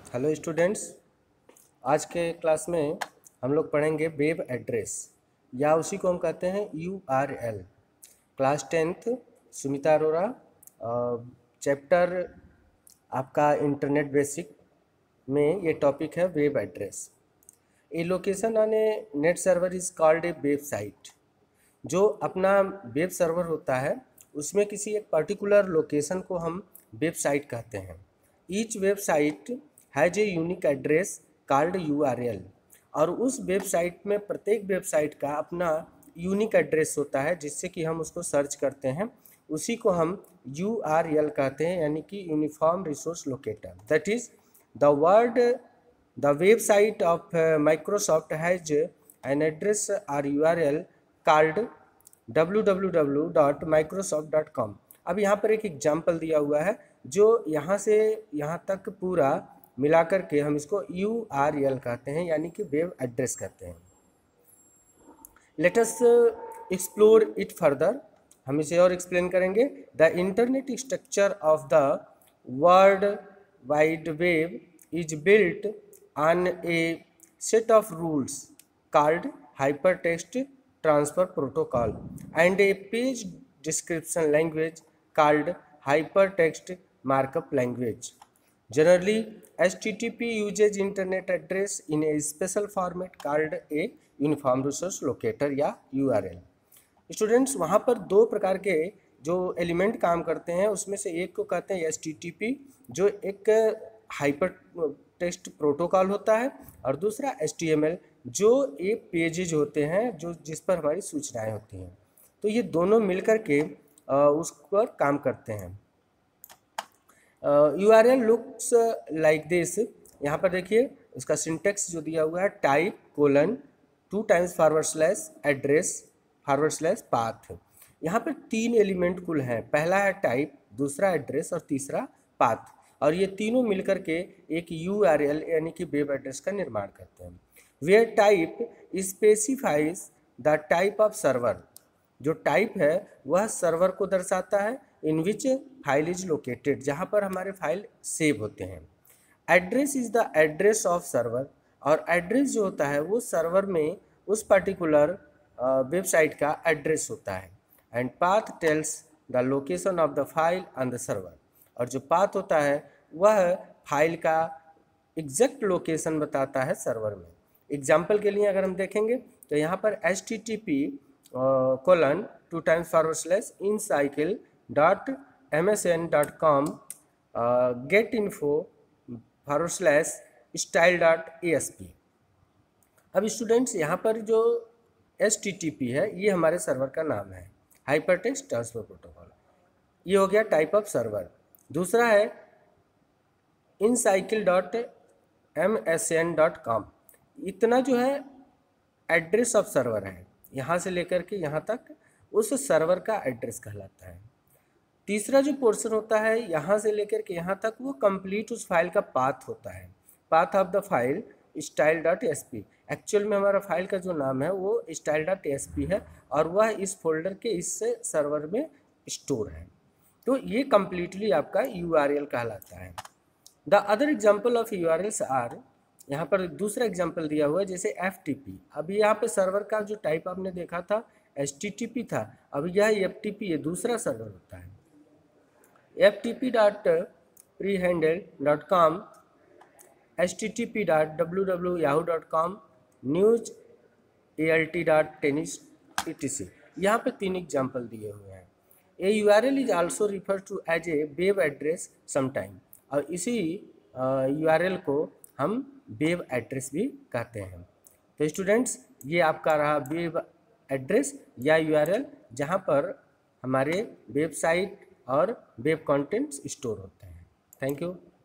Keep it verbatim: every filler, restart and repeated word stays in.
Hello students, आज के class में हम लोग पढ़ेंगे वेब एड्रेस या उसी को हम कहते हैं U R L. Class tenth Sumita Arora, chapter आपका इंटरनेट बेसिक में ये टॉपिक है web address. A location on a net server is called a website. जो अपना वेब सर्वर होता है उसमें किसी एक पर्टिकुलर लोकेशन को हम वेबसाइट कहते हैं। Each website has a unique address called U R L, और उस वेबसाइट में प्रत्येक वेबसाइट का अपना यूनिक एड्रेस होता है जिससे कि हम उसको सर्च करते हैं। उसी को हम यू आर एल कहते हैं, यानी कि uniform resource locator. That is the word the website of Microsoft has an address or U R L called W W W dot Microsoft dot com. अब यहाँ पर एक एग्जाम्पल दिया हुआ है जो यहाँ से यहाँ तक पूरा मिलाकर के हम इसको यू आर एल कहते हैं, यानी कि वेब एड्रेस कहते हैं। Let us explore it further. हम इसे और एक्सप्लेन करेंगे। The internet structure of the world wide web is built on a set of rules called hypertext transfer protocol and a page description language called hypertext markup language. Generally, H T T P uses internet address in a special format called a uniform resource locator या U R L. Students, वहाँ पर दो प्रकार के जो element काम करते हैं उसमें से एक को कहते हैं H T T P, जो एक हाइपर टेक्स्ट प्रोटोकॉल होता है, और दूसरा H T M L जो ये पेजेज होते हैं जो जिस पर हमारी सूचनाएं होती हैं। तो ये दोनों मिलकर के उस पर काम करते हैं। U R L looks like this. यहाँ पर देखिए उसका सिंटेक्स जो दिया हुआ है, type colon two times forward slash address forward slash path. यहाँ पर तीन एलिमेंट कुल हैं। पहला है टाइप, दूसरा एड्रेस और तीसरा पाथ, और ये तीनों मिलकर के एक यू आर एल यानी कि वेब एड्रेस का निर्माण करते हैं। Where type specifies the type of server. जो टाइप है वह सर्वर को दर्शाता है in which file is located, जहाँ पर हमारे फाइल सेव होते हैं। Address is the address of server, और एड्रेस जो होता है वो सर्वर में उस पर्टिकुलर वेबसाइट का एड्रेस होता है। And path tells the location of the file on the server, और जो पाथ होता है वह फाइल का एग्जैक्ट लोकेशन बताता है सर्वर में। एग्जाम्पल के लिए अगर हम देखेंगे तो यहाँ पर H T T P colon two times forward slash in cycle dot M S N dot com get info forward slash style dot A S P. अब स्टूडेंट्स, यहाँ पर जो एच टी टी पी है ये हमारे server का नाम है, हाइपरटेक्स्ट ट्रांसफर प्रोटोकॉल। ये हो गया टाइप ऑफ सर्वर। दूसरा है in cycle dot M S N dot com. इतना जो है एड्रेस ऑफ सर्वर है, यहाँ से लेकर के यहाँ तक उस सर्वर का एड्रेस कहलाता है। तीसरा जो पोर्शन होता है यहाँ से लेकर के यहाँ तक वो कंप्लीट उस फाइल का पाथ होता है, path of the file style dot S P. Actual में हमारा फाइल का जो नाम है वो स्टाइल डॉट एस पी है, और वह इस फोल्डर के इस सर्वर में स्टोर है। तो ये कंप्लीटली आपका यू आर एल कहलाता है। The other example of U R Ls are, यहाँ पर दूसरा एग्जाम्पल दिया हुआ है जैसे एफ टी पी। अभी यहाँ पे सर्वर का जो टाइप आपने देखा था एच टी टी पी था, अब यह एफ टी पी ये दूसरा सर्वर होता है। F T P dot pre handle dot com, H T T P dot W W Yahoo dot com, news A L T dot tennis E T C. यहाँ पे तीन example दिए हुए हैं। A U R L is also refer to as a web address sometime, और इसी you R L को हम वेब एड्रेस भी कहते हैं। तो स्टूडेंट्स, ये आपका रहा वेब एड्रेस या यू आर एल, जहाँ पर हमारे वेबसाइट और वेब कंटेंट्स स्टोर होते हैं। Thank you.